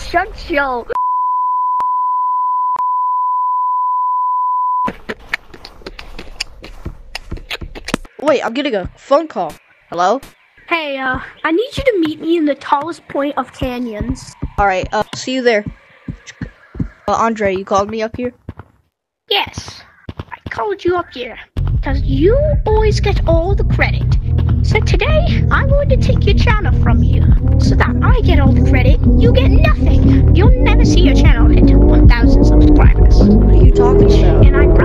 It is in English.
shut your... Wait, I'm getting a phone call. Hello? Hey, I need you to meet me in the tallest point of canyons. Alright, see you there. Andre, you called me up here? Yes, I called you up here because you always get all the credit. So today, I'm going to take your channel from you so that I get all the credit. You get nothing. You'll never see your channel hit 1,000 subscribers. What are you talking about? And I'm